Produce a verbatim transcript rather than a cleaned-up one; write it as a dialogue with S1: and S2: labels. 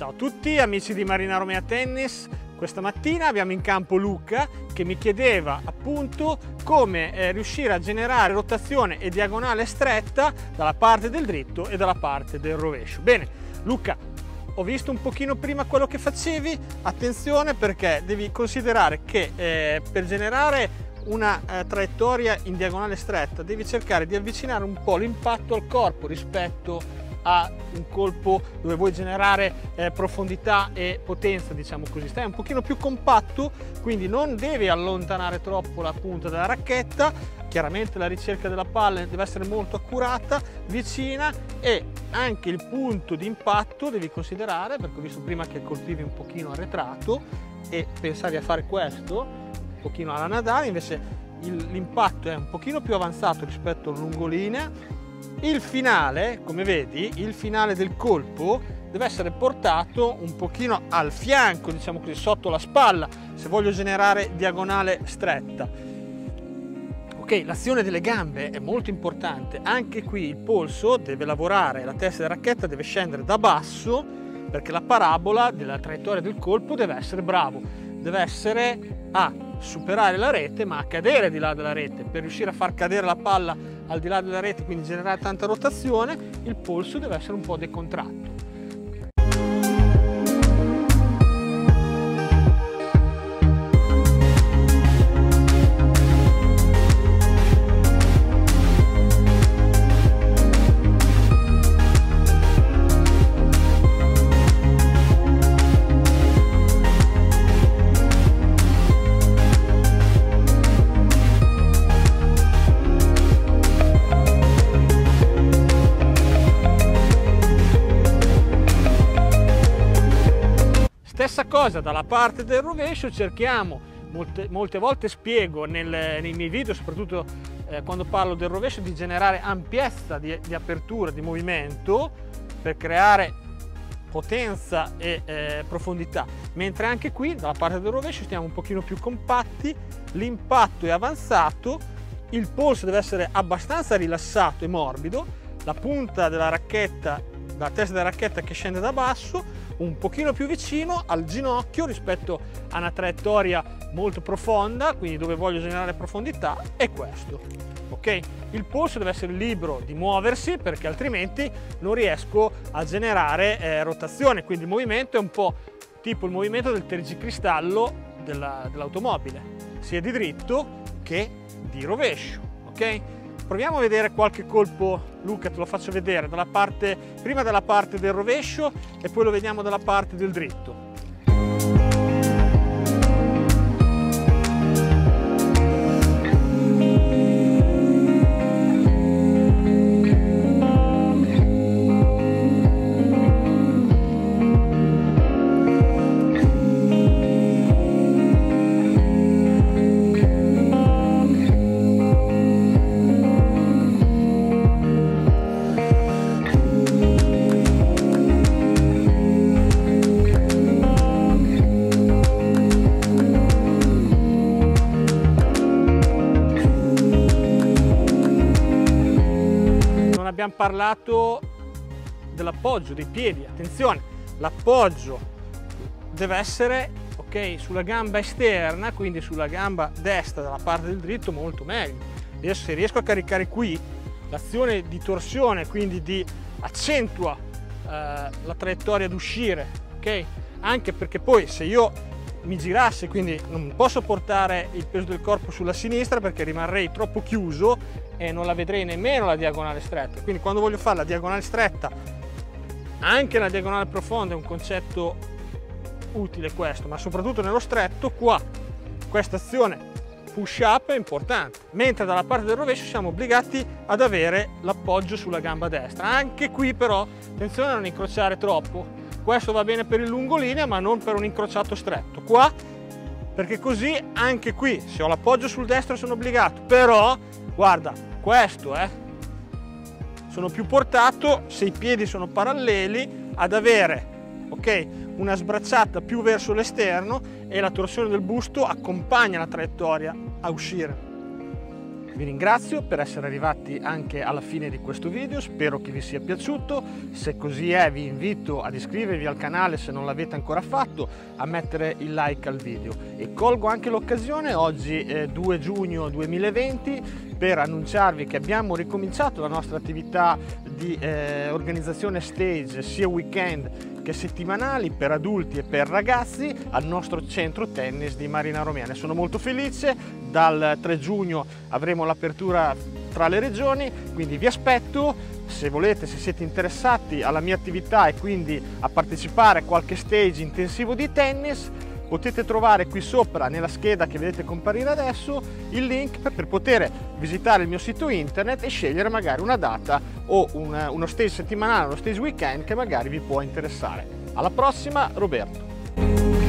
S1: Ciao a tutti amici di Marina Romea Tennis. Questa mattina abbiamo in campo Luca che mi chiedeva appunto come eh, riuscire a generare rotazione e diagonale stretta dalla parte del dritto e dalla parte del rovescio. Bene Luca, ho visto un pochino prima quello che facevi, attenzione perché devi considerare che eh, per generare una eh, traiettoria in diagonale stretta devi cercare di avvicinare un po' l'impatto al corpo rispetto a un colpo dove vuoi generare eh, profondità e potenza, diciamo così. Stai un pochino più compatto, quindi non devi allontanare troppo la punta della racchetta. Chiaramente la ricerca della palla deve essere molto accurata, vicina, e anche il punto di impatto devi considerare, perché ho visto prima che colpivi un pochino arretrato e pensavi a fare questo un pochino alla Nadal, invece l'impatto è un pochino più avanzato rispetto al lungolinea. Il finale, come vedi, il finale del colpo deve essere portato un pochino al fianco, diciamo così, sotto la spalla, se voglio generare diagonale stretta. Ok, l'azione delle gambe è molto importante. Anche qui il polso deve lavorare, la testa della racchetta deve scendere da basso, perché la parabola della traiettoria del colpo deve essere bravo, deve essere a superare la rete ma a cadere di là della rete. Per riuscire a far cadere la palla al di là della rete, quindi generare tanta rotazione, il polso deve essere un po' decontratto. Stessa cosa dalla parte del rovescio, cerchiamo, molte, molte volte spiego nel, nei miei video, soprattutto eh, quando parlo del rovescio, di generare ampiezza di, di apertura, di movimento, per creare potenza e eh, profondità, mentre anche qui dalla parte del rovescio stiamo un pochino più compatti, l'impatto è avanzato, il polso deve essere abbastanza rilassato e morbido, la punta della racchetta, la testa della racchetta che scende da basso, un pochino più vicino al ginocchio rispetto a una traiettoria molto profonda, quindi dove voglio generare profondità è questo. Ok? Il polso deve essere libero di muoversi, perché altrimenti non riesco a generare eh, rotazione, quindi il movimento è un po' tipo il movimento del tergicristallo dell'automobile, sia di dritto che di rovescio. Ok? Proviamo a vedere qualche colpo, Luca, te lo faccio vedere dalla parte, prima dalla parte del rovescio e poi lo vediamo dalla parte del dritto. Abbiamo parlato dell'appoggio dei piedi, attenzione, l'appoggio deve essere ok sulla gamba esterna, quindi sulla gamba destra dalla parte del dritto, molto meglio. Adesso se riesco a caricare qui, l'azione di torsione quindi di accentua eh, la traiettoria ad uscire, ok? Anche perché poi se io mi girassi, quindi non posso portare il peso del corpo sulla sinistra perché rimarrei troppo chiuso e non la vedrei nemmeno la diagonale stretta. Quindi quando voglio fare la diagonale stretta, anche la diagonale profonda è un concetto utile questo, ma soprattutto nello stretto qua questa azione push up è importante, mentre dalla parte del rovescio siamo obbligati ad avere l'appoggio sulla gamba destra. Anche qui però attenzione a non incrociare troppo. Questo va bene per il lungolinea ma non per un incrociato stretto qua, perché così anche qui se ho l'appoggio sul destro sono obbligato, però guarda questo eh, sono più portato, se i piedi sono paralleli, ad avere ok una sbracciata più verso l'esterno e la torsione del busto accompagna la traiettoria a uscire. Vi ringrazio per essere arrivati anche alla fine di questo video, spero che vi sia piaciuto. Se così è, vi invito ad iscrivervi al canale se non l'avete ancora fatto, a mettere il like al video, e colgo anche l'occasione oggi eh, due giugno duemilaventi per annunciarvi che abbiamo ricominciato la nostra attività di eh, organizzazione stage sia weekend che settimanali per adulti e per ragazzi al nostro centro tennis di Marina Romiane. Sono molto felice, dal tre giugno avremo l'apertura tra le regioni, quindi vi aspetto. Se volete, se siete interessati alla mia attività e quindi a partecipare a qualche stage intensivo di tennis, potete trovare qui sopra nella scheda che vedete comparire adesso il link per poter visitare il mio sito internet e scegliere magari una data o un, uno stage settimanale, uno stage weekend che magari vi può interessare. Alla prossima, Roberto.